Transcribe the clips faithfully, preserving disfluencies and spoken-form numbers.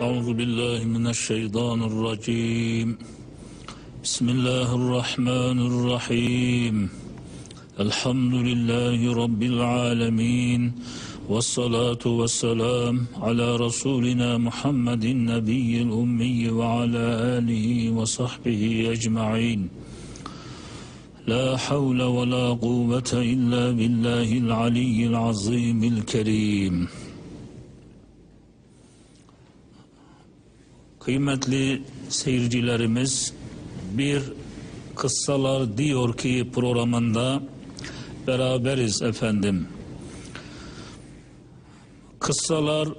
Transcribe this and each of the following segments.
Euzu billahi mineşşeytanirracim. Bismillahirrahmanirrahim. Elhamdülillahi Rabbil alemin. Vessalatu vesselam ala Resulina Muhammedin nebiyyil ummi ve ala alihi ve sahbihi ecma'in. La havle ve la kuvvete illa billahil aliyyil azimil kerim. Kıymetli seyircilerimiz, bir Kıssalar Diyor Ki programında beraberiz efendim. Kıssalar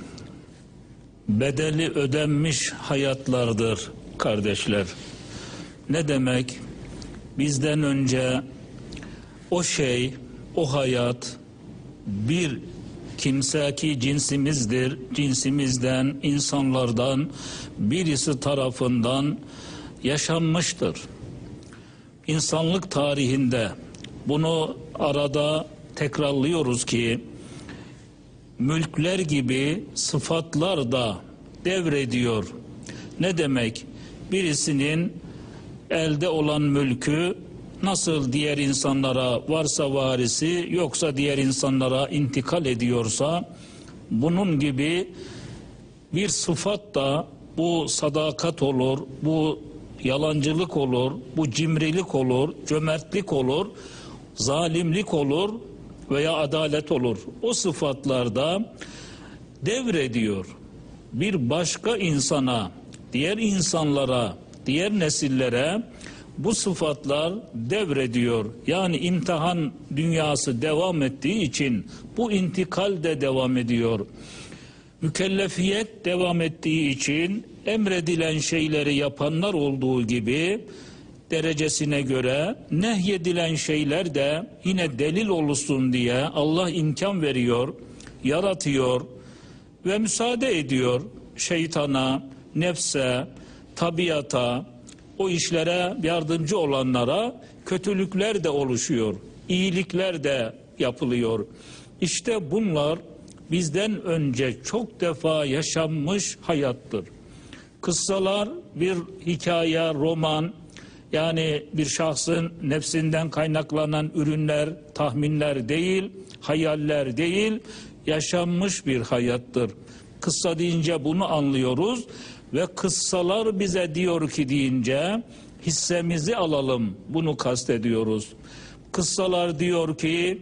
bedeli ödenmiş hayatlardır kardeşler. Ne demek? Bizden önce o şey, o hayat bir kimse ki cinsimizdir, cinsimizden, insanlardan birisi tarafından yaşanmıştır. İnsanlık tarihinde bunu arada tekrarlıyoruz ki mülkler gibi sıfatlar da devrediyor. Ne demek? Birisinin elde olan mülkü nasıl diğer insanlara varsa varisi, yoksa diğer insanlara intikal ediyorsa, bunun gibi bir sıfat da bu sadakat olur, bu yalancılık olur, bu cimrilik olur, cömertlik olur, zalimlik olur veya adalet olur. O sıfatlarda devrediyor. Bir başka insana, diğer insanlara, diğer nesillere bu sıfatlar devrediyor. Yani imtihan dünyası devam ettiği için bu intikal de devam ediyor. Mükellefiyet devam ettiği için emredilen şeyleri yapanlar olduğu gibi derecesine göre nehyedilen şeyler de yine delil olsun diye Allah imkan veriyor, yaratıyor ve müsaade ediyor şeytana, nefse, tabiata, o işlere yardımcı olanlara kötülükler de oluşuyor, iyilikler de yapılıyor. İşte bunlar bizden önce çok defa yaşanmış hayattır. Kıssalar bir hikaye, roman, yani bir şahsın nefsinden kaynaklanan ürünler, tahminler değil, hayaller değil, yaşanmış bir hayattır. Kıssa deyince bunu anlıyoruz ve kıssalar bize diyor ki deyince hissemizi alalım, bunu kastediyoruz. Kıssalar diyor ki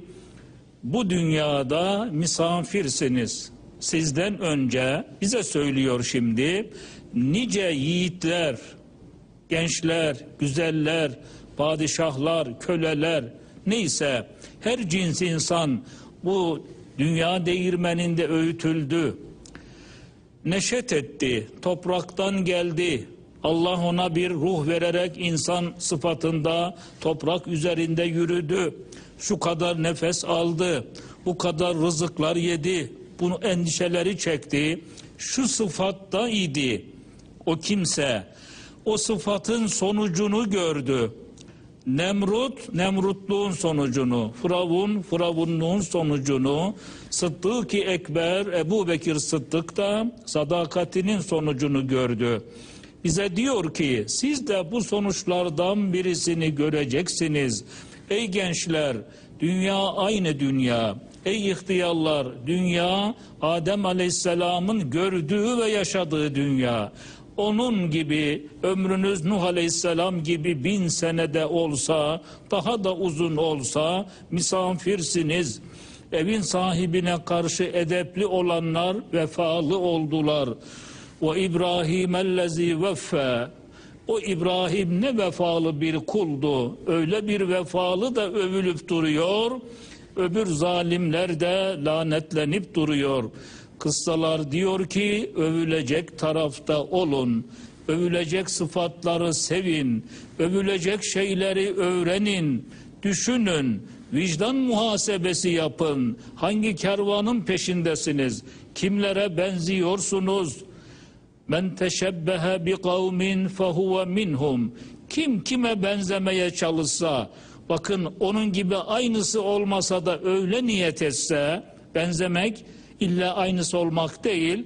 bu dünyada misafirsiniz. Sizden önce bize söylüyor şimdi nice yiğitler, gençler, güzeller, padişahlar, köleler, neyse her cins insan bu dünya değirmeninde öğütüldü, neşet etti, topraktan geldi. Allah ona bir ruh vererek insan sıfatında toprak üzerinde yürüdü. Şu kadar nefes aldı, bu kadar rızıklar yedi, bunu endişeleri çekti. Şu sıfatta idi o kimse. O sıfatın sonucunu gördü. Nemrut, Nemrutluğun sonucunu, Firavun, Firavunluğun sonucunu, Sıddık-ı Ekber, Ebu Bekir Sıddık da sadakatinin sonucunu gördü. Bize diyor ki siz de bu sonuçlardan birisini göreceksiniz. Ey gençler, dünya aynı dünya. Ey ihtiyarlar, dünya Adem Aleyhisselam'ın gördüğü ve yaşadığı dünya. Onun gibi ömrünüz Nuh Aleyhisselam gibi bin senede olsa, daha da uzun olsa misafirsiniz. Evin sahibine karşı edepli olanlar vefalı oldular. Ve İbrahim'ellezî veffâ. O İbrahim ne vefalı bir kuldu. Öyle bir vefalı da övülüp duruyor. Öbür zalimler de lanetlenip duruyor. Kıssalar diyor ki övülecek tarafta olun. Övülecek sıfatları sevin. Övülecek şeyleri öğrenin. Düşünün. Vicdan muhasebesi yapın. Hangi kervanın peşindesiniz? Kimlere benziyorsunuz? Men teşebbehe bi kavmin fehuve minhum. Kim kime benzemeye çalışsa, bakın onun gibi aynısı olmasa da öyle niyet etse, benzemek illa aynısı olmak değil,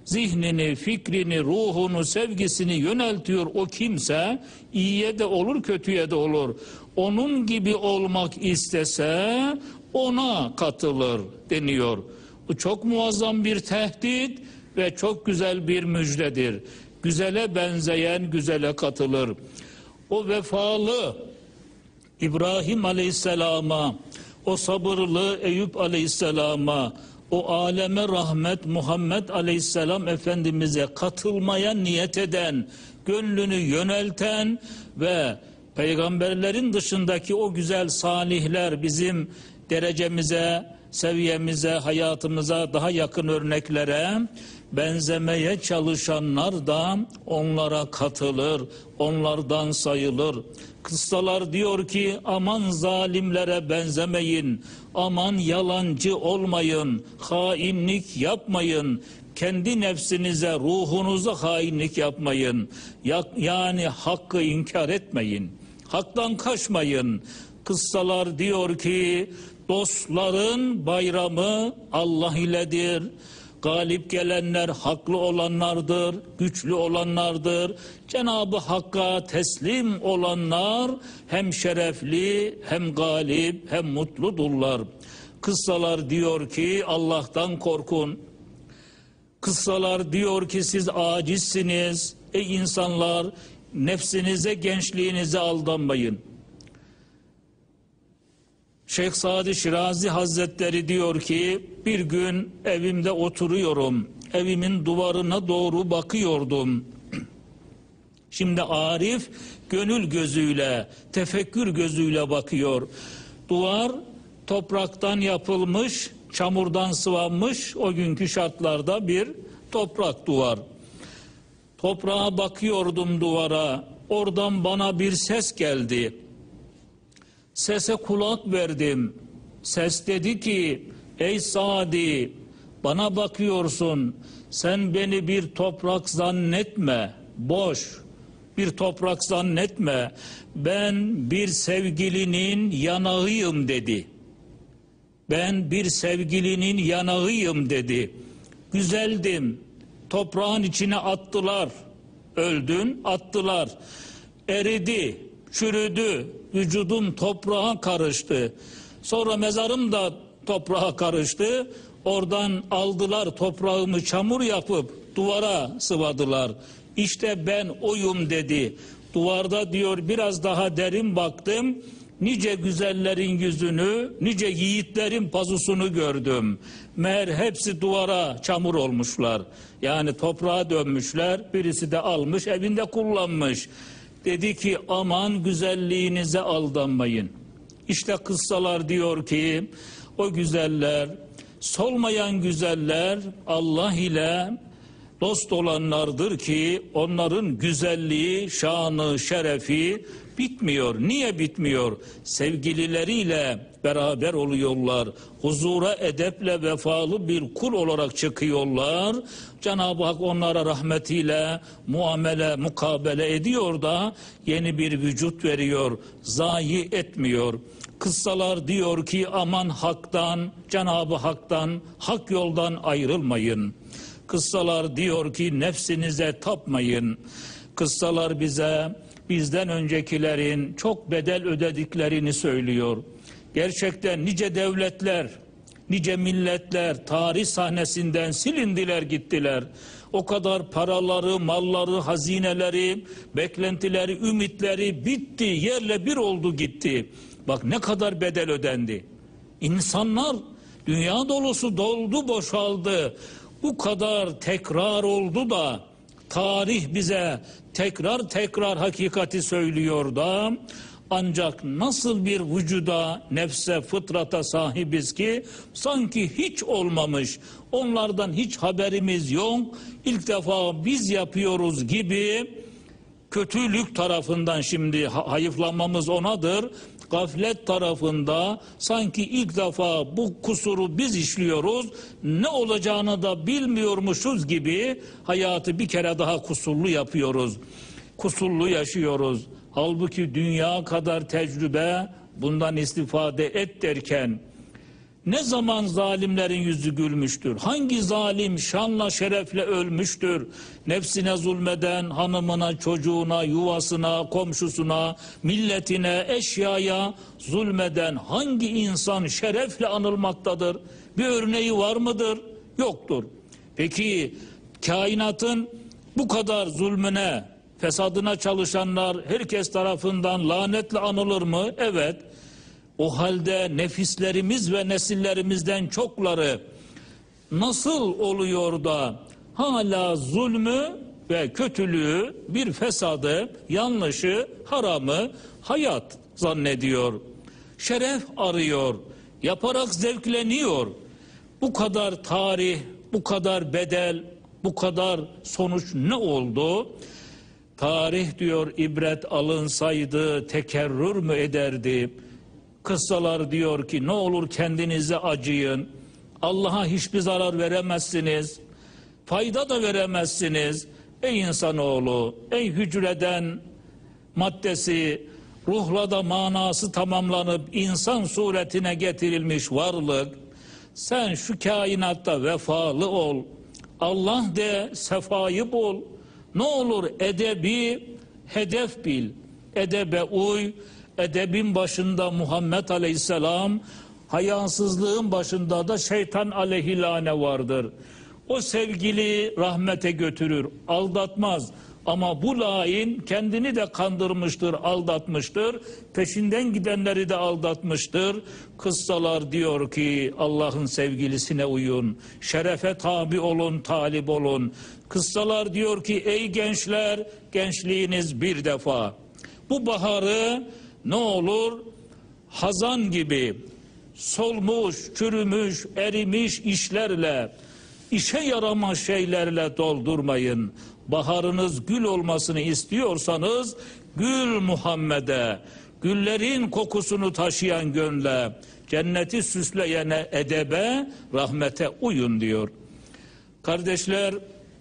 zihnini, fikrini, ruhunu, sevgisini yöneltiyor o kimse, iyiye de olur, kötüye de olur. Onun gibi olmak istese ona katılır deniyor. Bu çok muazzam bir tehdit ve çok güzel bir müjdedir. Güzele benzeyen güzele katılır. O vefalı İbrahim Aleyhisselam'a, o sabırlı Eyüp Aleyhisselam'a, o aleme rahmet Muhammed Aleyhisselam Efendimiz'e katılmaya niyet eden, gönlünü yönelten ve peygamberlerin dışındaki o güzel salihler bizim derecemize, seviyemize, hayatımıza daha yakın örneklere benzemeye çalışanlar da onlara katılır, onlardan sayılır. Kıssalar diyor ki aman zalimlere benzemeyin, aman yalancı olmayın, hainlik yapmayın, kendi nefsinize, ruhunuza hainlik yapmayın. Yani hakkı inkar etmeyin, haktan kaçmayın. Kıssalar diyor ki dostların bayramı Allah iledir. Galip gelenler haklı olanlardır, güçlü olanlardır. Cenab-ı Hakk'a teslim olanlar hem şerefli, hem galip, hem mutludurlar. Kıssalar diyor ki Allah'tan korkun. Kıssalar diyor ki siz acizsiniz. Ey insanlar, nefsinize, gençliğinize aldanmayın. Şeyh Sadi Şirazi Hazretleri diyor ki bir gün evimde oturuyorum. Evimin duvarına doğru bakıyordum. Şimdi Arif gönül gözüyle, tefekkür gözüyle bakıyor. Duvar topraktan yapılmış, çamurdan sıvanmış o günkü şartlarda bir toprak duvar. Toprağa bakıyordum, duvara. Oradan bana bir ses geldi. Sese kulak verdim. Ses dedi ki ey Sadi, bana bakıyorsun, sen beni bir toprak zannetme, boş bir toprak zannetme, ben bir sevgilinin yanağıyım dedi. Ben bir sevgilinin yanağıyım dedi. Güzeldim, toprağın içine attılar, öldün, attılar, eridi, çürüdü, vücudum toprağa karıştı. Sonra mezarım da toprağa karıştı. Oradan aldılar toprağımı çamur yapıp duvara sıvadılar. İşte ben oyum dedi. Duvarda diyor biraz daha derin baktım. Nice güzellerin yüzünü, nice yiğitlerin pazusunu gördüm. Meğer hepsi duvara çamur olmuşlar. Yani toprağa dönmüşler. Birisi de almış, evinde kullanmış. Dedi ki aman güzelliğinize aldanmayın. İşte kıssalar diyor ki o güzeller, solmayan güzeller Allah ile dost olanlardır ki onların güzelliği, şanı, şerefi bitmiyor. Niye bitmiyor? Sevgilileriyle beraber oluyorlar. Huzura, edeple vefalı bir kul olarak çıkıyorlar. Cenab-ı Hak onlara rahmetiyle muamele, mukabele ediyor da yeni bir vücut veriyor. Zayi etmiyor. Kıssalar diyor ki aman haktan, Cenab-ı Hak'tan, hak yoldan ayrılmayın. Kıssalar diyor ki nefsinize tapmayın. Kıssalar bize bizden öncekilerin çok bedel ödediklerini söylüyor. Gerçekten nice devletler, nice milletler tarih sahnesinden silindiler gittiler. O kadar paraları, malları, hazineleri, beklentileri, ümitleri bitti, yerle bir oldu gitti. Bak ne kadar bedel ödendi. İnsanlar dünya dolusu doldu, boşaldı. Bu kadar tekrar oldu da tarih bize tekrar tekrar hakikati söylüyor da ancak nasıl bir vücuda, nefse, fıtrata sahibiz ki sanki hiç olmamış, onlardan hiç haberimiz yok, ilk defa biz yapıyoruz gibi kötülük tarafından şimdi hayıflanmamız onadır. Gaflet tarafında sanki ilk defa bu kusuru biz işliyoruz, ne olacağını da bilmiyormuşuz gibi hayatı bir kere daha kusurlu yapıyoruz. Kusurlu yaşıyoruz. Halbuki dünya kadar tecrübe bundan istifade et derken Ne zaman zalimlerin yüzü gülmüştür? Hangi zalim şanla şerefle ölmüştür? Nefsine zulmeden, hanımına, çocuğuna, yuvasına, komşusuna, milletine, eşyaya zulmeden hangi insan şerefle anılmaktadır? Bir örneği var mıdır? Yoktur. Peki kainatın bu kadar zulmüne, fesadına çalışanlar herkes tarafından lanetle anılır mı? Evet. O halde nefislerimiz ve nesillerimizden çokları nasıl oluyor da hala zulmü ve kötülüğü, bir fesadı, yanlışı, haramı hayat zannediyor. Şeref arıyor, yaparak zevkleniyor. Bu kadar tarih, bu kadar bedel, bu kadar sonuç ne oldu? Tarih diyor ibret alınsaydı tekerrür mü ederdi? Kıssalar diyor ki ne olur kendinize acıyın. Allah'a hiçbir zarar veremezsiniz. Fayda da veremezsiniz. Ey insanoğlu, ey hücreden maddesi, ruhla da manası tamamlanıp insan suretine getirilmiş varlık. Sen şu kainatta vefalı ol. Allah de sefayı bul. Ne olur edebi hedef bil. Edebe uy. Edebin başında Muhammed Aleyhisselam, hayasızlığın başında da şeytan aleyhilâne vardır. O sevgili rahmete götürür, aldatmaz. Ama bu lain kendini de kandırmıştır, aldatmıştır. Peşinden gidenleri de aldatmıştır. Kıssalar diyor ki Allah'ın sevgilisine uyun. Şerefe tabi olun, talip olun. Kıssalar diyor ki ey gençler, gençliğiniz bir defa. Bu baharı ne olur hazan gibi solmuş, çürümüş, erimiş işlerle, işe yaramaz şeylerle doldurmayın. Baharınız gül olmasını istiyorsanız gül Muhammed'e, güllerin kokusunu taşıyan gönle, cenneti süsleyene edebe, rahmete uyun diyor. Kardeşler,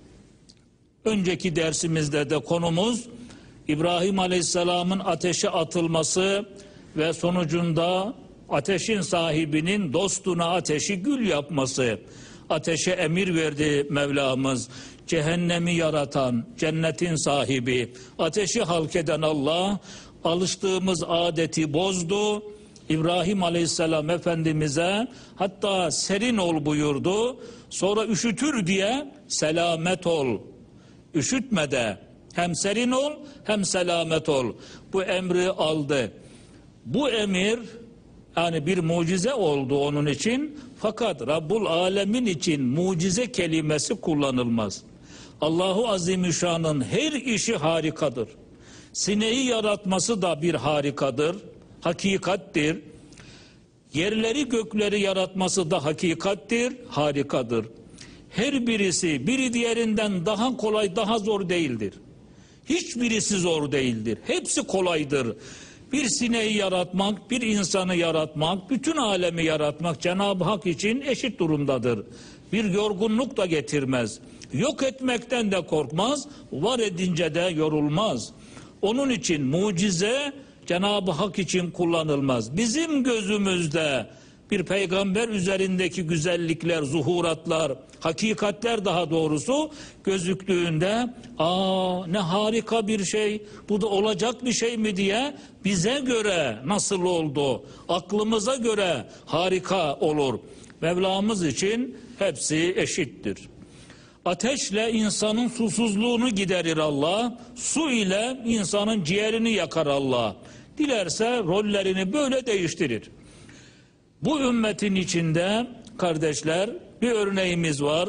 önceki dersimizde de konumuz İbrahim Aleyhisselam'ın ateşe atılması ve sonucunda ateşin sahibinin dostuna ateşi gül yapması. Ateşe emir verdi Mevlamız. Cehennemi yaratan, cennetin sahibi, ateşi halk eden Allah alıştığımız adeti bozdu. İbrahim Aleyhisselam Efendimiz'e hatta serin ol buyurdu. Sonra üşütür diye selamet ol. Üşütme de. Hem serin ol hem selamet ol. Bu emri aldı. Bu emir yani bir mucize oldu onun için. Fakat Rabbul Alemin için mucize kelimesi kullanılmaz. Allahu Azimüşşan'ın her işi harikadır. Sineği yaratması da bir harikadır. Hakikattir. Yerleri gökleri yaratması da hakikattir, harikadır. Her birisi biri diğerinden daha kolay, daha zor değildir. Hiçbirisi zor değildir. Hepsi kolaydır. Bir sineği yaratmak, bir insanı yaratmak, bütün alemi yaratmak Cenab-ı Hak için eşit durumdadır. Bir yorgunluk da getirmez. Yok etmekten de korkmaz, var edince de yorulmaz. Onun için mucize Cenab-ı Hak için kullanılmaz. Bizim gözümüzde bir peygamber üzerindeki güzellikler, zuhuratlar, hakikatler daha doğrusu gözüktüğünde aa ne harika bir şey, bu da olacak bir şey mi diye bize göre nasıl oldu, aklımıza göre harika olur. Mevlamız için hepsi eşittir. Ateşle insanın susuzluğunu giderir Allah, su ile insanın ciğerini yakar Allah. Dilerse rollerini böyle değiştirir. Bu ümmetin içinde kardeşler bir örneğimiz var.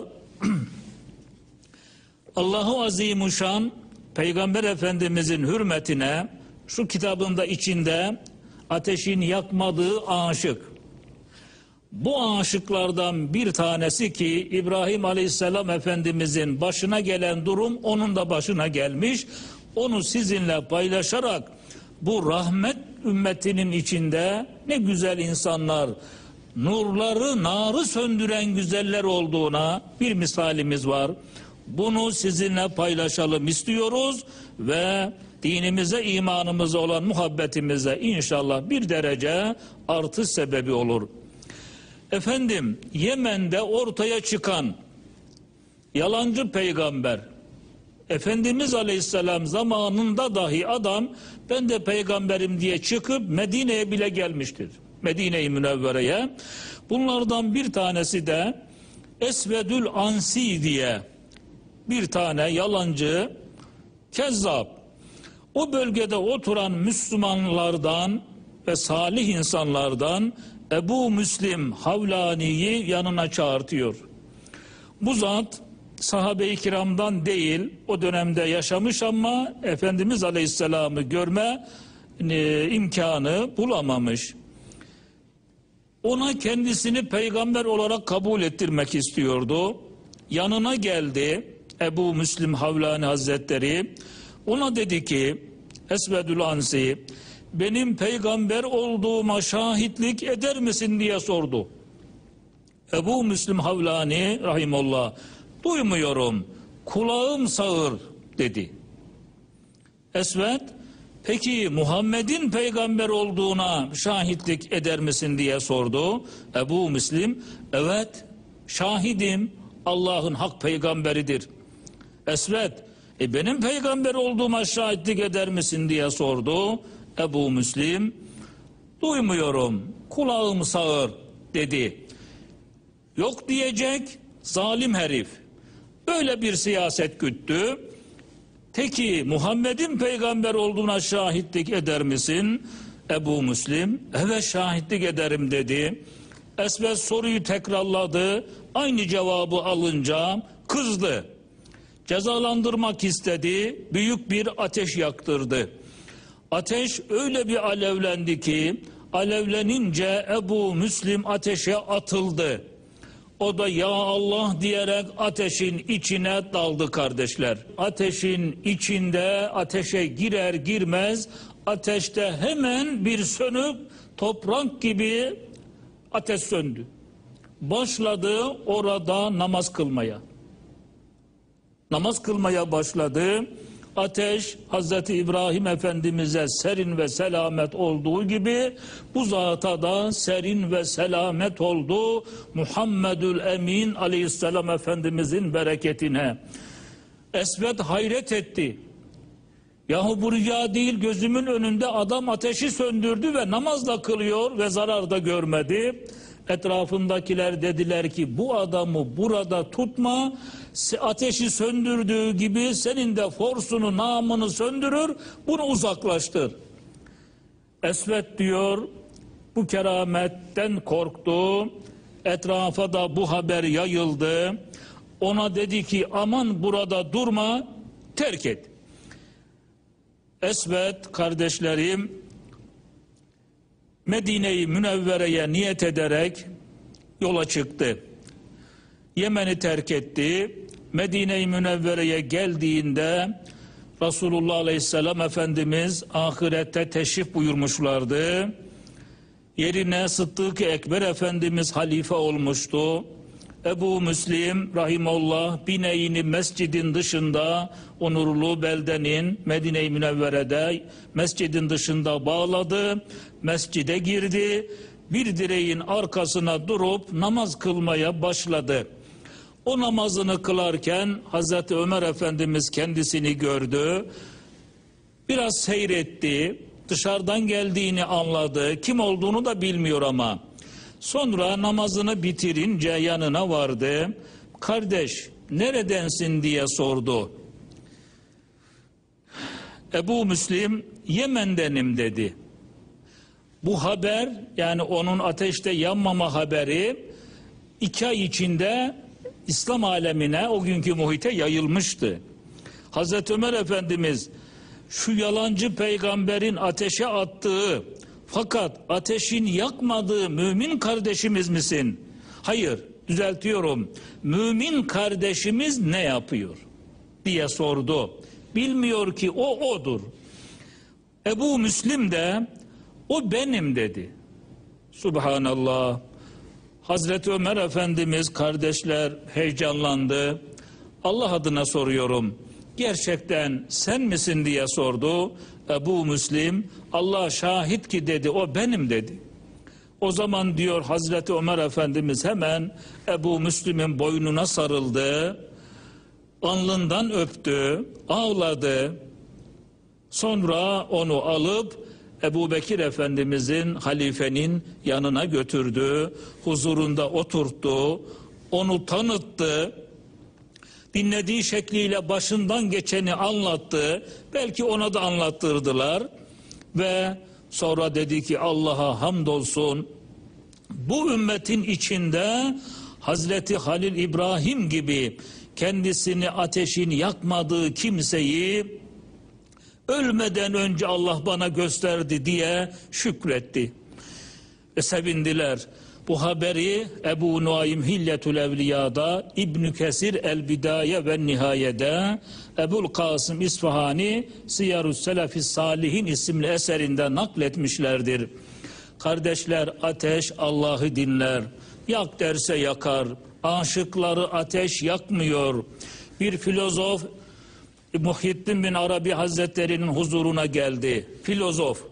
Allahu Azimuşşan Peygamber Efendimizin hürmetine şu kitabında içinde ateşin yakmadığı aşık. Bu aşıklardan bir tanesi ki İbrahim Aleyhisselam Efendimizin başına gelen durum onun da başına gelmiş. Onu sizinle paylaşarak bu rahmet ümmetinin içinde ne güzel insanlar, nurları, narı söndüren güzeller olduğuna bir misalimiz var. Bunu sizinle paylaşalım istiyoruz ve dinimize, imanımıza olan muhabbetimize inşallah bir derece artış sebebi olur. Efendim, Yemen'de ortaya çıkan yalancı peygamber, Efendimiz Aleyhisselam zamanında dahi adam ben de peygamberim diye çıkıp Medine'ye bile gelmiştir. Medine-i Münevvere'ye. Bunlardan bir tanesi de Esvedül Ansi diye bir tane yalancı kezzap. O bölgede oturan Müslümanlardan ve salih insanlardan Ebu Müslim Havlani'yi yanına çağırtıyor. Bu zat sahabe-i kiramdan değil, o dönemde yaşamış ama Efendimiz Aleyhisselam'ı görme e, imkanı bulamamış. Ona kendisini peygamber olarak kabul ettirmek istiyordu. Yanına geldi Ebu Müslim Havlani Hazretleri. Ona dedi ki, Esvedül Ansi, benim peygamber olduğuma şahitlik eder misin diye sordu. Ebu Müslim Havlani rahimullah, duymuyorum, kulağım sağır dedi. Esved, peki Muhammed'in peygamber olduğuna şahitlik eder misin diye sordu. Ebu Müslim, evet şahidim, Allah'ın hak peygamberidir. Esved, e benim peygamber olduğuma şahitlik eder misin diye sordu. Ebu Müslim, duymuyorum, kulağım sağır dedi. Yok diyecek zalim herif. Böyle bir siyaset güttü. Peki Muhammed'in peygamber olduğuna şahitlik eder misin? Ebu Müslim, evet şahitlik ederim dedi. Esved soruyu tekrarladı. Aynı cevabı alınca kızdı. Cezalandırmak istedi. Büyük bir ateş yaktırdı. Ateş öyle bir alevlendi ki alevlenince Ebu Müslim ateşe atıldı. O da ya Allah diyerek ateşin içine daldı kardeşler. Ateşin içinde ateşe girer girmez ateşte hemen bir sönük toprak gibi ateş söndü. Başladı orada namaz kılmaya. Namaz kılmaya başladı. Ateş Hazreti İbrahim Efendimiz'e serin ve selamet olduğu gibi bu zata da serin ve selamet oldu. Muhammedül Emin Aleyhisselam Efendimiz'in bereketine. Esved hayret etti. Yahu bu rüya değil, gözümün önünde adam ateşi söndürdü ve namazla kılıyor ve zarar da görmedi. Etrafındakiler dediler ki bu adamı burada tutma, ateşi söndürdüğü gibi senin de forsunu, namını söndürür, bunu uzaklaştır. Esved diyor, bu kerametten korktu, etrafa da bu haber yayıldı. Ona dedi ki aman burada durma, terk et. Esved kardeşlerim Medine-i Münevvere'ye niyet ederek yola çıktı. Yemen'i terk etti. Medine-i Münevvere'ye geldiğinde Resulullah Aleyhisselam Efendimiz ahirette teşrif buyurmuşlardı. Yerine Sıddık-ı Ekber Efendimiz halife olmuştu. Ebu Müslim rahimullah bineğini mescidin dışında, o nurlu beldenin Medine-i Münevvere'de mescidin dışında bağladı. Mescide girdi. Bir direğin arkasına durup namaz kılmaya başladı. O namazını kılarken Hazreti Ömer Efendimiz kendisini gördü. Biraz seyretti. Dışarıdan geldiğini anladı. Kim olduğunu da bilmiyor ama. Sonra namazını bitirince yanına vardı. Kardeş neredensin diye sordu. Ebu Müslim Yemen'denim dedi. Bu haber, yani onun ateşte yanmama haberi iki ay içinde İslam alemine, o günkü muhite yayılmıştı. Hazreti Ömer Efendimiz şu yalancı peygamberin ateşe attığı fakat ateşin yakmadığı mümin kardeşimiz misin? Hayır, düzeltiyorum. Mümin kardeşimiz ne yapıyor diye sordu. Bilmiyor ki o odur. Ebu Müslim de o benim dedi. Subhanallah. Hazreti Ömer Efendimiz kardeşler heyecanlandı. Allah adına soruyorum. Gerçekten sen misin diye sordu. Ebu Müslim Allah şahit ki dedi, o benim dedi. O zaman diyor Hazreti Ömer Efendimiz hemen Ebu Müslim'in boynuna sarıldı, alnından öptü, ağladı. Sonra onu alıp Ebu Bekir Efendimizin, halifenin yanına götürdü, huzurunda oturttu, onu tanıttı, dinlediği şekliyle başından geçeni anlattı, belki ona da anlattırdılar ve sonra dedi ki Allah'a hamdolsun, bu ümmetin içinde Hazreti Halil İbrahim gibi kendisini ateşin yakmadığı kimseyi ölmeden önce Allah bana gösterdi diye şükretti. Ve sevindiler. Bu haberi Ebu Nuaym Hilyetül Evliya'da, İbn Kesir El Bidaye ve Nihaye'de, Ebul Kasım İsfahani Siyarus Selefis Salihin isimli eserinde nakletmişlerdir. Kardeşler, ateş Allah'ı dinler. Yak derse yakar. Aşıkları ateş yakmıyor. Bir filozof Muhyiddin bin Arabi Hazretleri'nin huzuruna geldi. Filozof.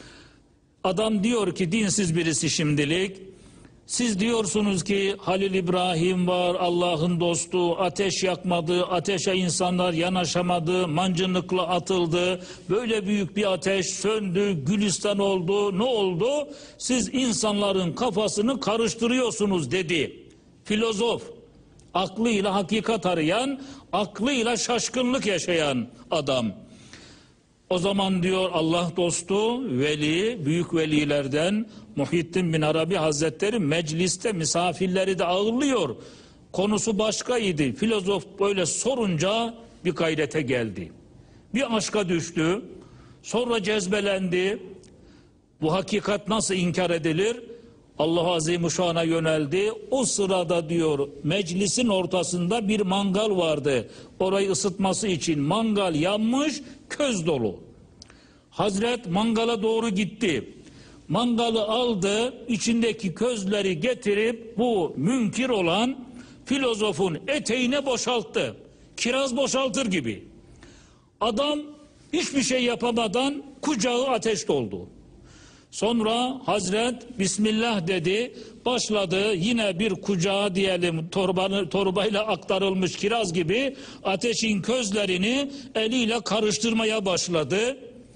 Adam diyor ki dinsiz birisi şimdilik. Siz diyorsunuz ki Halil İbrahim var, Allah'ın dostu, ateş yakmadı, ateşe insanlar yanaşamadı, mancınıkla atıldı. Böyle büyük bir ateş söndü, gülistan oldu. Ne oldu? Siz insanların kafasını karıştırıyorsunuz dedi. Filozof. Aklıyla hakikat arayan, aklıyla şaşkınlık yaşayan adam. O zaman diyor Allah dostu, veli, büyük velilerden Muhyiddin bin Arabi Hazretleri mecliste misafirleri de ağırlıyor. Konusu başkaydı. Filozof böyle sorunca bir gayrete geldi. Bir aşka düştü. Sonra cezbelendi. Bu hakikat nasıl inkar edilir? Allah Azimuşşan'a yöneldi. O sırada diyor meclisin ortasında bir mangal vardı. Orayı ısıtması için mangal yanmış, köz dolu. Hazret mangala doğru gitti. Mangalı aldı, içindeki közleri getirip bu münkir olan filozofun eteğine boşalttı. Kiraz boşaltır gibi. Adam hiçbir şey yapamadan kucağı ateş doldu. Sonra Hazret Bismillah dedi, başladı yine bir kucağa diyelim torbanı, torbayla aktarılmış kiraz gibi ateşin közlerini eliyle karıştırmaya başladı.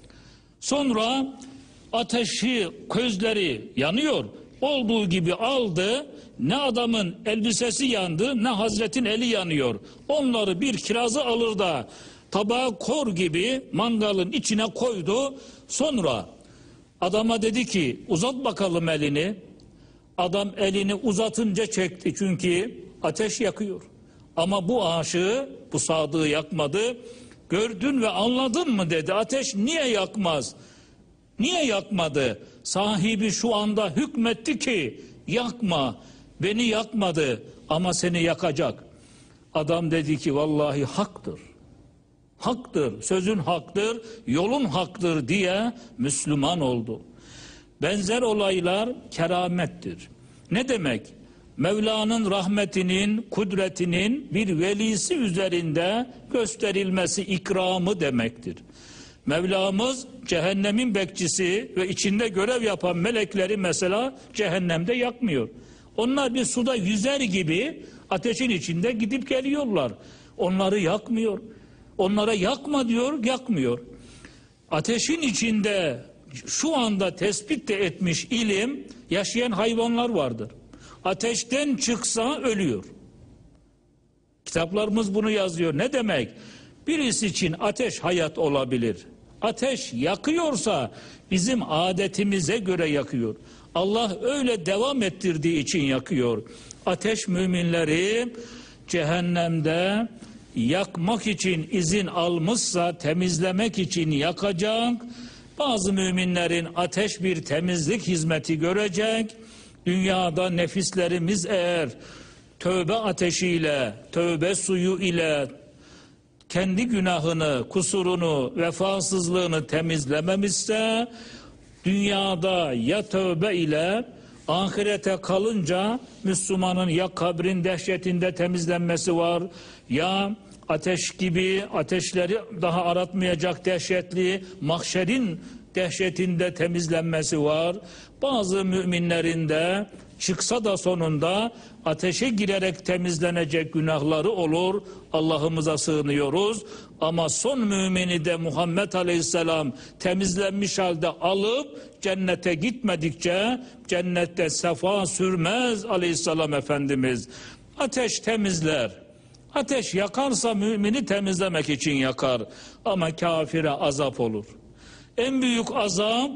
Sonra ateşi, közleri yanıyor, olduğu gibi aldı, ne adamın elbisesi yandı ne Hazretin eli yanıyor. Onları bir kirazı alır da tabağa kor gibi mangalın içine koydu. Sonra adama dedi ki uzat bakalım elini. Adam elini uzatınca çekti çünkü ateş yakıyor. Ama bu aşığı, bu sadığı yakmadı. Gördün ve anladın mı dedi. Ateş niye yakmaz? Niye yakmadı? Sahibi şu anda hükmetti ki yakma. Beni yakmadı ama seni yakacak. Adam dedi ki vallahi haktır. Haktır, sözün haktır, yolun haktır diye Müslüman oldu. Benzer olaylar keramettir. Ne demek? Mevla'nın rahmetinin, kudretinin bir velisi üzerinde gösterilmesi ikramı demektir. Mevlamız cehennemin bekçisi ve içinde görev yapan melekleri mesela cehennemde yakmıyor. Onlar bir suda yüzer gibi ateşin içinde gidip geliyorlar. Onları yakmıyor. Onlara yakma diyor, yakmıyor. Ateşin içinde şu anda tespit de etmiş ilim, yaşayan hayvanlar vardır. Ateşten çıksa ölüyor. Kitaplarımız bunu yazıyor. Ne demek? Birisi için ateş hayat olabilir. Ateş yakıyorsa bizim adetimize göre yakıyor. Allah öyle devam ettirdiği için yakıyor. Ateş müminleri cehennemde yakmak için izin almışsa temizlemek için yakacak. Bazı müminlerin ateş bir temizlik hizmeti görecek. Dünyada nefislerimiz eğer tövbe ateşiyle, tövbe suyu ile kendi günahını, kusurunu, vefasızlığını temizlememişse dünyada ya tövbe ile ahirete kalınca Müslümanın ya kabrin dehşetinde temizlenmesi var ya ateş gibi ateşleri daha aratmayacak dehşetli mahşerin dehşetinde temizlenmesi var. Bazı müminlerin de çıksa da sonunda ateşe girerek temizlenecek günahları olur. Allah'ımıza sığınıyoruz. Ama son mümini de Muhammed Aleyhisselam temizlenmiş halde alıp cennete gitmedikçe cennette sefa sürmez Aleyhisselam Efendimiz. Ateş temizler. Ateş yakarsa mümini temizlemek için yakar. Ama kafire azap olur. En büyük azap,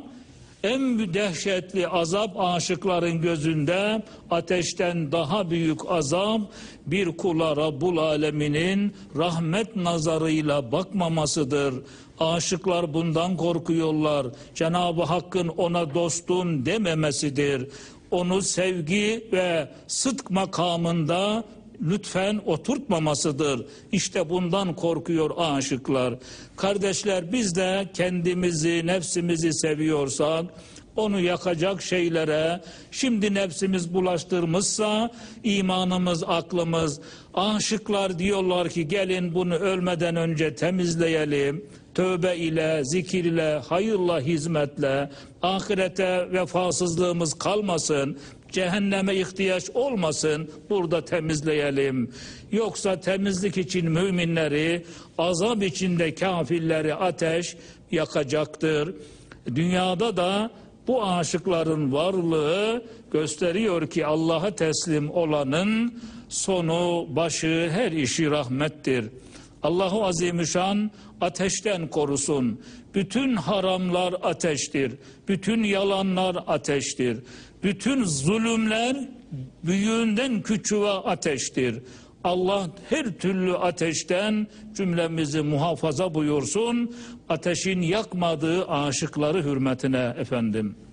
en dehşetli azap aşıkların gözünde ateşten daha büyük azap bir kula Rabbul Alemin'in rahmet nazarıyla bakmamasıdır. Aşıklar bundan korkuyorlar. Cenab-ı Hakk'ın ona dostum dememesidir. Onu sevgi ve sıdk makamında lütfen oturtmamasıdır. İşte bundan korkuyor aşıklar. Kardeşler, biz de kendimizi, nefsimizi seviyorsak onu yakacak şeylere şimdi nefsimiz bulaştırmışsa imanımız, aklımız, aşıklar diyorlar ki gelin bunu ölmeden önce temizleyelim. Tövbe ile, zikir ile, hayırla, hizmetle, ahirete vefasızlığımız kalmasın, cehenneme ihtiyaç olmasın, burada temizleyelim. Yoksa temizlik için müminleri, azap içinde kafirleri ateş yakacaktır. Dünyada da bu aşıkların varlığı gösteriyor ki Allah'a teslim olanın sonu, başı, her işi rahmettir. Allahu Azimüşşan ateşten korusun. Bütün haramlar ateştir. Bütün yalanlar ateştir. Bütün zulümler büyüğünden küçüğe ateştir. Allah her türlü ateşten cümlemizi muhafaza buyursun. Ateşin yakmadığı aşıkları hürmetine efendim.